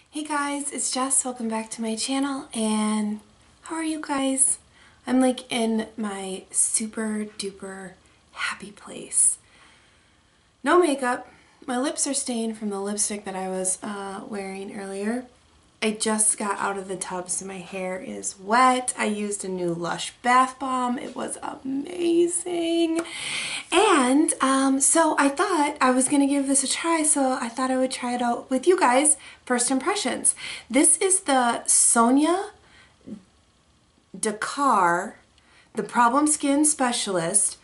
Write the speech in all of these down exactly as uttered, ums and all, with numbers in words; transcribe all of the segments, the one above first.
Hey guys, it's Jess. Welcome back to my channel. And how are you guys? I'm like in my super duper happy place. No makeup. My lips are stained from the lipstick that I was uh, wearing earlier. I just got out of the tub, so my hair is wet. I used a new Lush bath bomb. It was amazing. And um, so I thought I was going to give this a try, so I thought I would try it out with you guys. First impressions. This is the Sonia Dakar, the Problem Skin Specialist,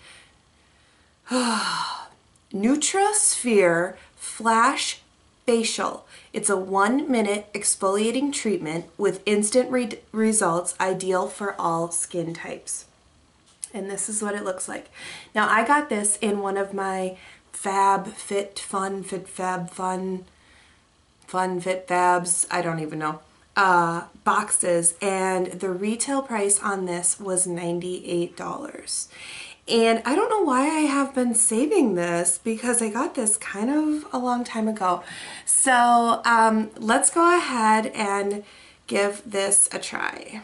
Nutrasphere Flash Facial. It's a one minute exfoliating treatment with instant re results, ideal for all skin types. And this is what it looks like. Now I got this in one of my Fab Fit Fun Fit Fab Fun Fun Fit Fabs, I don't even know, uh, boxes, and the retail price on this was ninety-eight dollars. And I don't know why I have been saving this, because I got this kind of a long time ago. So um, let's go ahead and give this a try.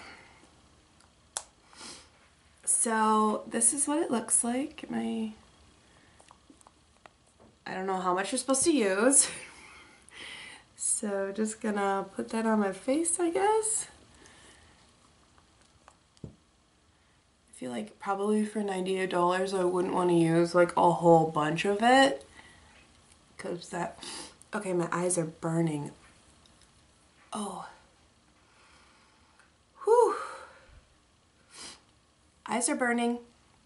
So this is what it looks like. Am I, I don't know how much you're supposed to use. So just gonna put that on my face, I guess. I feel like probably for ninety-eight dollars I wouldn't want to use like a whole bunch of it, because that, okay, my eyes are burning. Oh. Whew. Eyes are burning.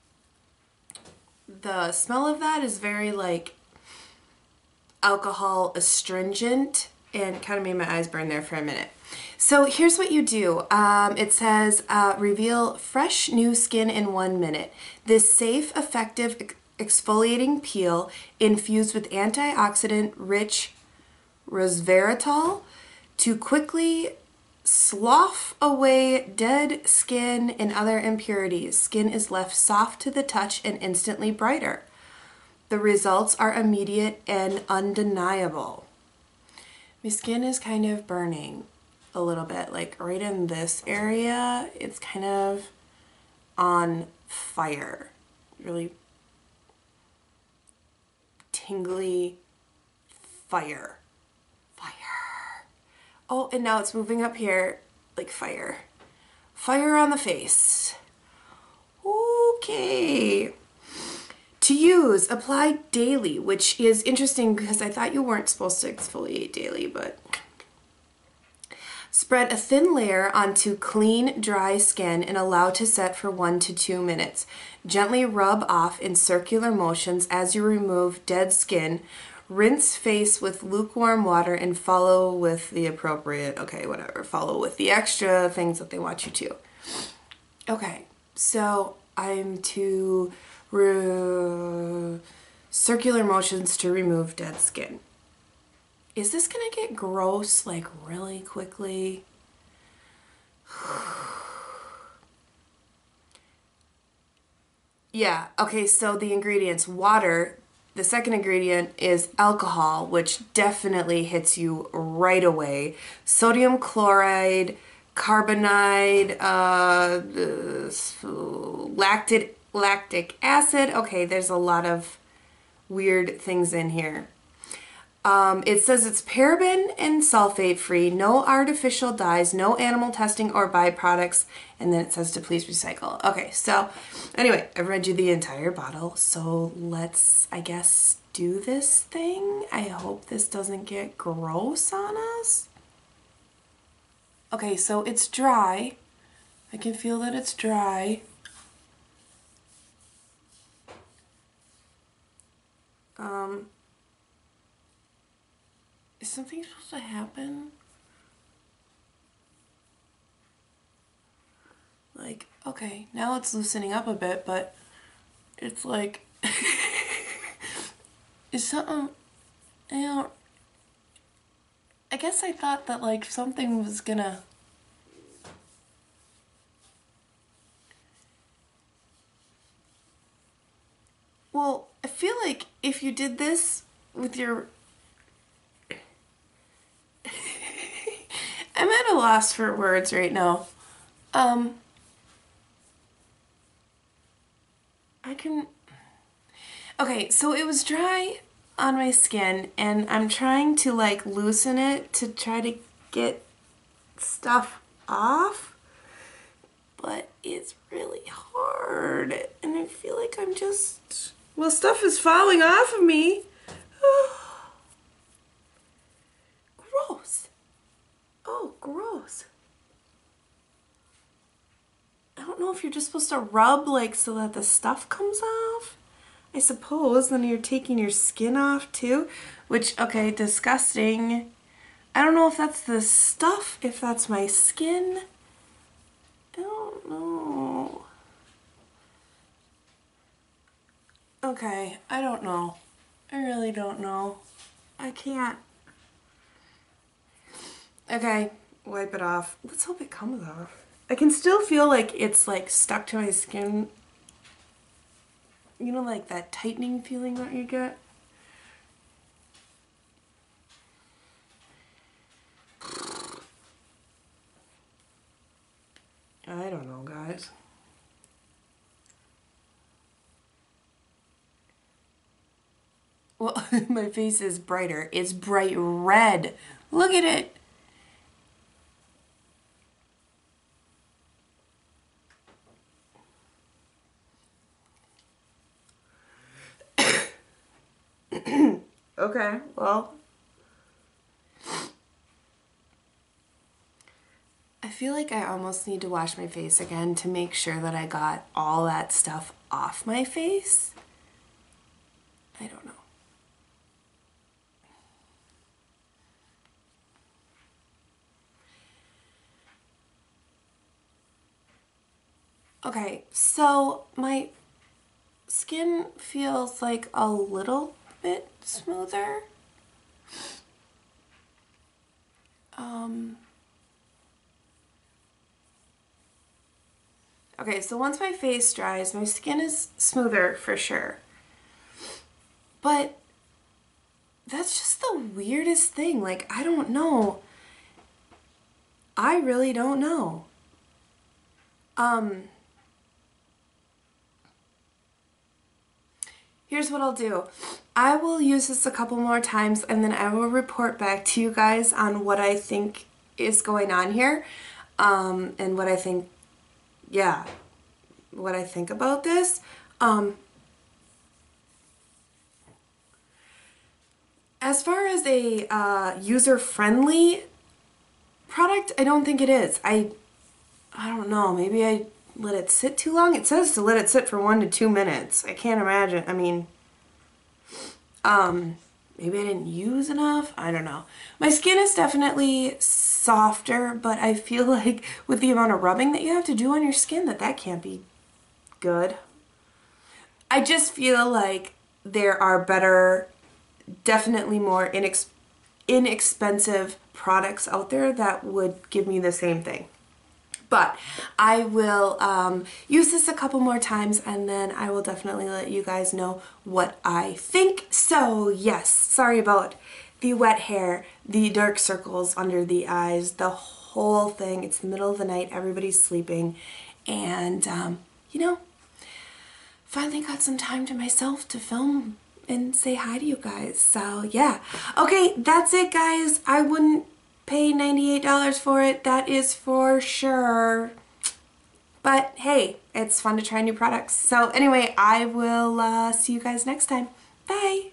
The smell of that is very like alcohol astringent, and kind of made my eyes burn there for a minute. So here's what you do. Um, it says, uh, reveal fresh new skin in one minute. This safe, effective ex exfoliating peel infused with antioxidant-rich resveratrol to quickly slough away dead skin and other impurities. Skin is left soft to the touch and instantly brighter. The results are immediate and undeniable. My skin is kind of burning a little bit, like right in this area, it's kind of on fire. Really tingly fire. Fire. Oh, and now it's moving up here like fire. Fire on the face. Okay. To use, apply daily, which is interesting because I thought you weren't supposed to exfoliate daily, but spread a thin layer onto clean, dry skin and allow to set for one to two minutes. Gently rub off in circular motions as you remove dead skin. Rinse face with lukewarm water and follow with the appropriate, okay, whatever, follow with the extra things that they want you to. Okay, so I'm to re circular motions to remove dead skin. Is this gonna get gross like really quickly? Yeah, okay, so the ingredients: water. The second ingredient is alcohol, which definitely hits you right away. Sodium chloride, carbonide, uh, lactic, lactic acid. Okay, there's a lot of weird things in here. Um, it says it's paraben and sulfate free, no artificial dyes, no animal testing or byproducts, and then it says to please recycle. Okay, so anyway, I've read you the entire bottle, so let's, I guess, do this thing. I hope this doesn't get gross on us. Okay, so it's dry. I can feel that it's dry. Um... Is something supposed to happen? Like, okay, now it's loosening up a bit, but it's like, is something, you know, I guess I thought that like something was gonna, well, I feel like if you did this with your of lost for words right now. Um, I can... Okay, so it was dry on my skin, and I'm trying to like loosen it to try to get stuff off, but it's really hard, and I feel like I'm just... Well, stuff is falling off of me. Gross. Oh, gross. I don't know if you're just supposed to rub like so that the stuff comes off. I suppose then you're taking your skin off too, which, okay, disgusting. I don't know if that's the stuff, if that's my skin. I don't know. Okay, I don't know. I really don't know. I can't. Okay, wipe it off. Let's hope it comes off. I can still feel like it's like stuck to my skin. You know, like that tightening feeling that you get? I don't know, guys. Well, my face is brighter. It's bright red. Look at it. Okay, well, I feel like I almost need to wash my face again to make sure that I got all that stuff off my face. I don't know. Okay, so my skin feels like a little bit smoother. Um, okay, so once my face dries, my skin is smoother for sure. But that's just the weirdest thing. Like, I don't know. I really don't know. Um... Here's what I'll do. I will use this a couple more times and then I will report back to you guys on what I think is going on here. Um, and what I think, yeah, what I think about this. Um, as far as a uh, user-friendly product, I don't think it is. I, I don't know, maybe I let it sit too long? It says to let it sit for one to two minutes. I can't imagine. I mean, um, maybe I didn't use enough. I don't know. My skin is definitely softer, but I feel like with the amount of rubbing that you have to do on your skin that that can't be good. I just feel like there are better, definitely more inex inexpensive products out there that would give me the same thing. But I will um, use this a couple more times and then I will definitely let you guys know what I think. So yes, sorry about the wet hair, the dark circles under the eyes, the whole thing. It's the middle of the night, everybody's sleeping, and um, you know, finally got some time to myself to film and say hi to you guys. So yeah, okay, that's it guys. I wouldn't pay ninety-eight dollars for it, that is for sure. But hey, it's fun to try new products. So anyway, I will uh, see you guys next time. Bye!